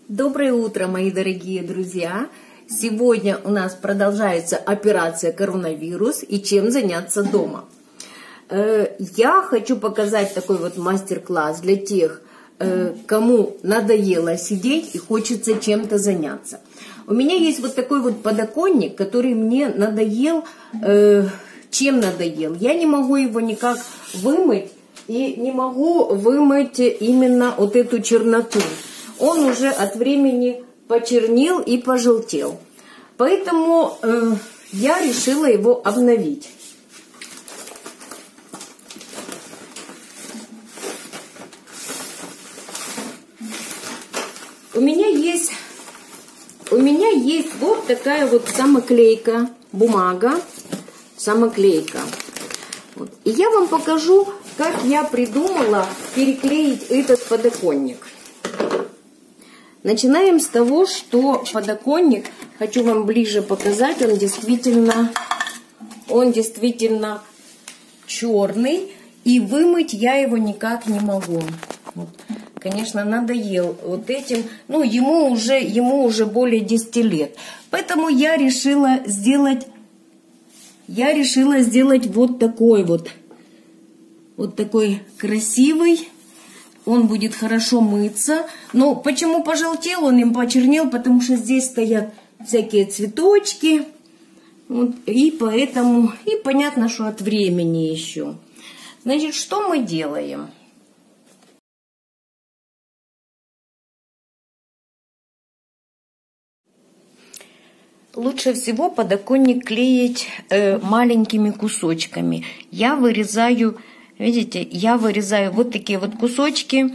Доброе утро, мои дорогие друзья! Сегодня у нас продолжается операция коронавирус и чем заняться дома. Я хочу показать такой вот мастер-класс для тех, кому надоело сидеть и хочется чем-то заняться. У меня есть вот такой вот подоконник, который мне надоел. Чем надоел? Я не могу его никак вымыть и не могу вымыть именно вот эту черноту. Он уже от времени почернел и пожелтел. Поэтому я решила его обновить. У меня есть вот такая вот самоклейка, бумага, самоклейка. Вот. И я вам покажу, как я придумала переклеить этот подоконник. Начинаем с того, что подоконник, хочу вам ближе показать, он действительно черный, и вымыть я его никак не могу. Вот. Конечно, надоел вот этим, ну, ему уже более 10 лет. Поэтому я решила сделать вот такой красивый. Он будет хорошо мыться. Но почему пожелтел, он им почернел? Потому что здесь стоят всякие цветочки. Вот, и поэтому, и понятно, что от времени еще. Значит, что мы делаем? Лучше всего подоконник клеить маленькими кусочками. Я вырезаю... Видите, я вырезаю вот такие вот кусочки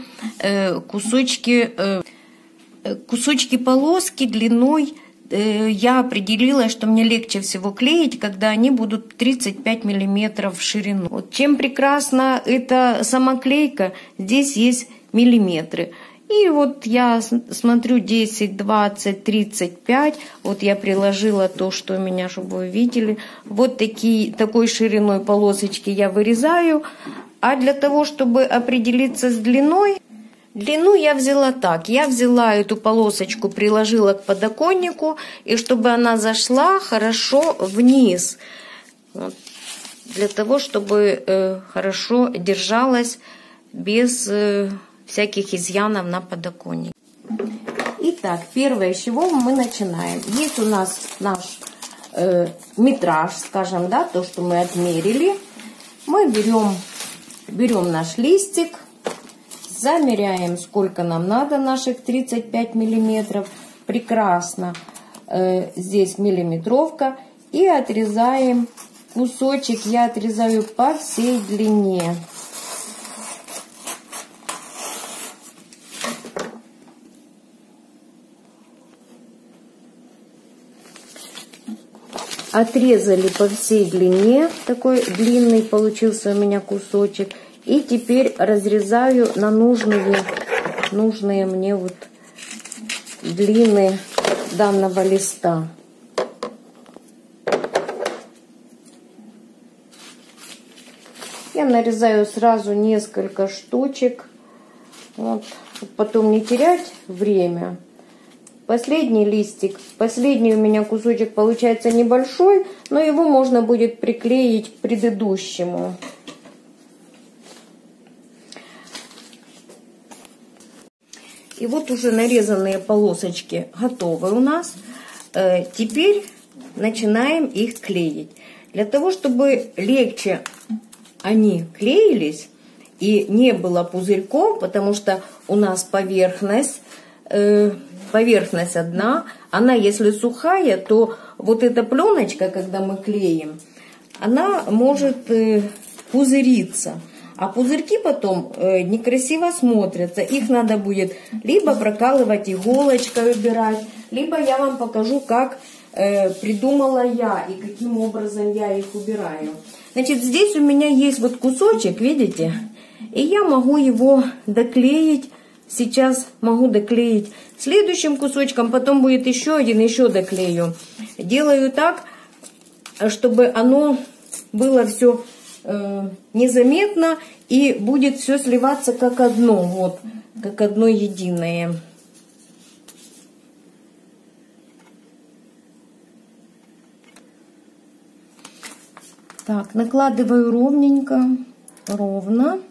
полоски длиной. Я определила, что мне легче всего клеить, когда они будут 35 мм в ширину. Вот чем прекрасна эта самоклейка, здесь есть миллиметры. И вот я смотрю 10, 20, 35. Вот я приложила то, что у меня, чтобы вы видели. Вот такой шириной полосочки я вырезаю. А для того, чтобы определиться с длиной, длину я взяла так. Я взяла эту полосочку, приложила к подоконнику. И чтобы она зашла хорошо вниз. Вот. Для того, чтобы хорошо держалась без... всяких изъянов на подоконнике. Итак, первое, с чего мы начинаем. Есть у нас наш метраж, скажем, да, то, что мы отмерили. Мы берем наш листик, замеряем, сколько нам надо, наших 35 миллиметров. Прекрасно. Здесь миллиметровка. И отрезаем кусочек, я отрезаю по всей длине. Отрезали по всей длине, такой длинный получился у меня кусочек. И теперь разрезаю на нужные мне вот длины данного листа. Я нарезаю сразу несколько штучек, вот, потом не терять время. Последний листик, последний у меня кусочек получается небольшой, но его можно будет приклеить к предыдущему. И вот уже нарезанные полосочки готовы у нас. Теперь начинаем их клеить. Для того, чтобы легче они клеились и не было пузырьков, потому что у нас поверхность одна, она если сухая, то вот эта пленочка, когда мы клеим, она может пузыриться. А пузырьки потом некрасиво смотрятся. Их надо будет либо прокалывать иголочкой, убирать, либо я вам покажу, как придумала я и каким образом я их убираю. Значит, здесь у меня есть вот кусочек, видите? И я могу его доклеить. Сейчас могу доклеить следующим кусочком, потом будет еще один, еще доклею. Делаю так, чтобы оно было все незаметно и будет все сливаться как одно, вот, как одно единое. Так, накладываю ровненько, ровно.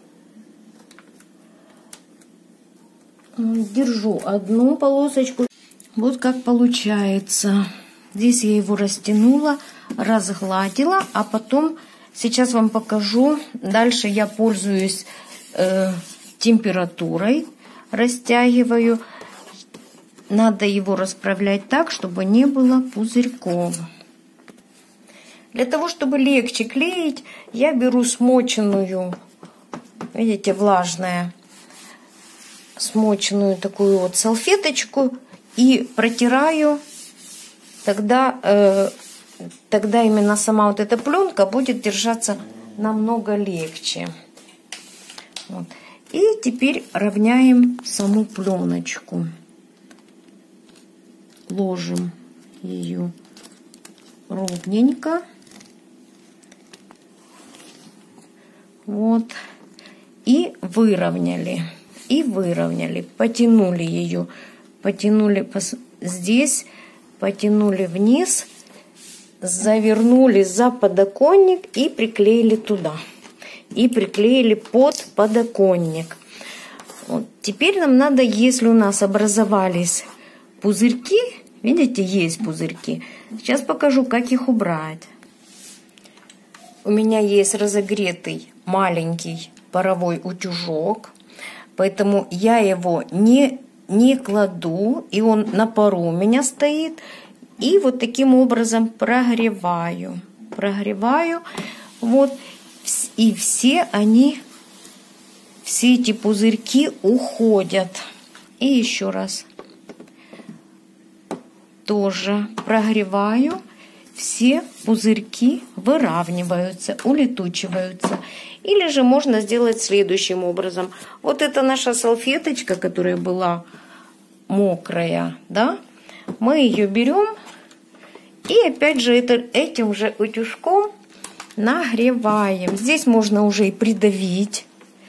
Держу одну полосочку. Вот как получается. Здесь я его растянула, разгладила, а потом сейчас вам покажу. Дальше я пользуюсь температурой, растягиваю. Надо его расправлять так, чтобы не было пузырьков. Для того, чтобы легче клеить, я беру смоченную, видите, влажная, смоченную такую вот салфеточку и протираю. Тогда именно сама вот эта пленка будет держаться намного легче. Вот. И теперь равняем саму пленочку. Ложим ее ровненько. Вот. И выровняли. Потянули ее. Потянули здесь, потянули вниз, завернули за подоконник и приклеили туда. И приклеили под подоконник. Вот. Теперь нам надо, если у нас образовались пузырьки, видите, есть пузырьки. Сейчас покажу, как их убрать. У меня есть разогретый маленький паровой утюжок, поэтому я его не кладу, и он на пару у меня стоит. И вот таким образом прогреваю. Вот. И все эти пузырьки уходят. И еще раз. Тоже прогреваю. Все пузырьки выравниваются, улетучиваются. Или же можно сделать следующим образом. Вот это наша салфеточка, которая была мокрая, да? Мы ее берем и опять же этим же утюжком нагреваем. Здесь можно уже и придавить.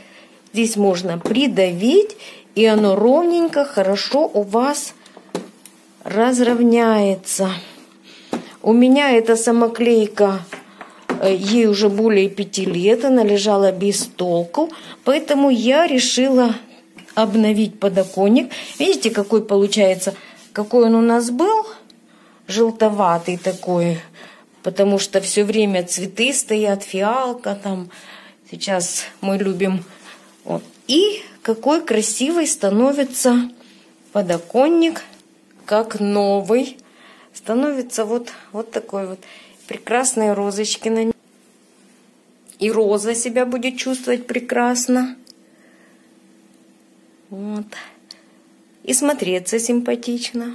И оно ровненько, хорошо у вас разровняется. У меня эта самоклейка, ей уже более 5 лет, она лежала без толку, поэтому я решила обновить подоконник. Видите, какой получается, какой он у нас был, желтоватый такой, потому что все время цветы стоят, фиалка там, сейчас мы любим. Вот. И какой красивый становится подоконник, как новый. Становится вот такой вот прекрасные розочки на нем. И роза себя будет чувствовать прекрасно. Вот. И смотреться симпатично.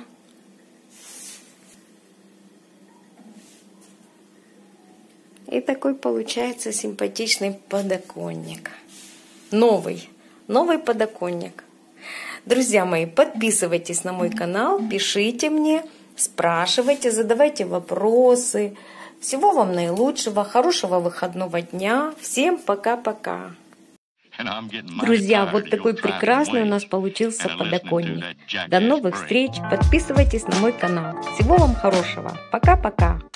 И такой получается симпатичный подоконник. Новый подоконник. Друзья мои, подписывайтесь на мой канал, пишите мне, спрашивайте, задавайте вопросы. Всего вам наилучшего, хорошего выходного дня. Всем пока-пока. Друзья, вот такой прекрасный у нас получился подоконник. До новых встреч. Подписывайтесь на мой канал. Всего вам хорошего. Пока-пока.